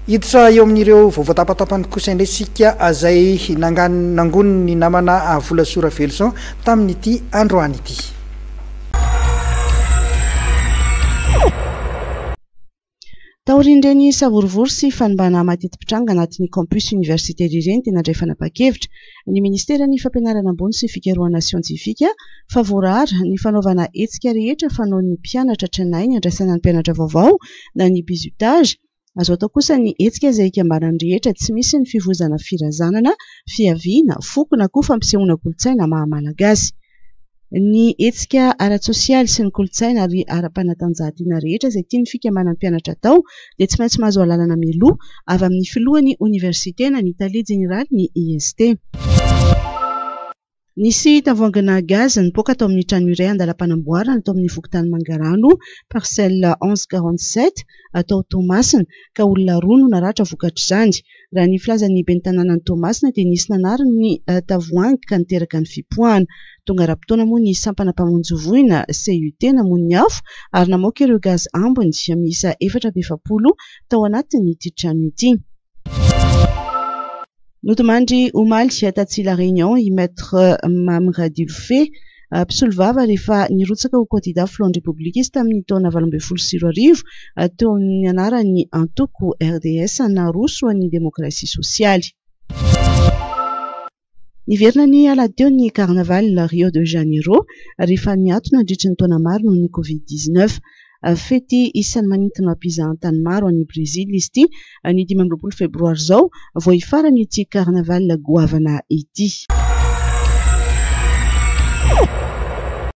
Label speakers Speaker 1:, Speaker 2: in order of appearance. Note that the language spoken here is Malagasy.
Speaker 1: hiditra eo amin'ireo vaovao-tapatapany kosa indray sika izay nangoniny ny namana Volasora Velson tamin'ity androany ity.
Speaker 2: Taorindreny savorivory sy fanambana matetipitranga anatin'ny campus universitaire ireny tena indray fanapa-kevitra ny ministeran'ny fampianarana ambony sy fikarohana siantifika fa voarara ny fanaovana hetsika rehetra fanaon'ny mpianatra tranainy ny andraisana ny mpianatra vaovao na ny bizutage. Azo atao kosa ny hetsika izay ikambanany rehetra tsy misy ny fivozana firazanana, fiaviana, foko na koa fampisehoana kolontsaina maha-malagasy. Ny hetsika ara-tsosialy sy ny kolontsaina ary ara-panatanjahantena rehetra izay tiany fikambanany mpianatra atao dia tsy maintsy mahazo alalana mialoha avy amin'ny filohan'ny université na ny Italie Générale ny IST. Nisy tavoangana gaz nipoaka atao amin'ny trano iray andalam-panamboarana atao amin'ny vokotany Mangarano, parcelle 1147 atao Tomasina ka olona roa no naratra vokatra izany. Raha ny filazan'ny ben'ny tanàna ny Tomasina dia nisy nanariny ny tavoahangy ka niteraka ny fipoahana. Tonga ra-potoana moa ny sampana mpamonjy-voina CUT namono ny afo ary namoaka ireo gaz ambiny miisa 420 tao anatin'ity trano ity. Notomandry omaly taty La Réunion i maître Mamradi Lofé mpisolo vava rehefa nirotsaka ho candidat flamme républicaiste tamin'ny taona 2024 teo amin'ny anaran'ny antoko RDS na roso ny démocratie sociale. Niverina ny alateo ny carnaval Rio de Janeiro rehefa niatona nandritra ny taona maro noho ny Covid-19. Fety isan'ny manintona mpizahatany maro any Brésil izy ity ny 15 febroary izao vao hifarany ity carnaval goavana ity.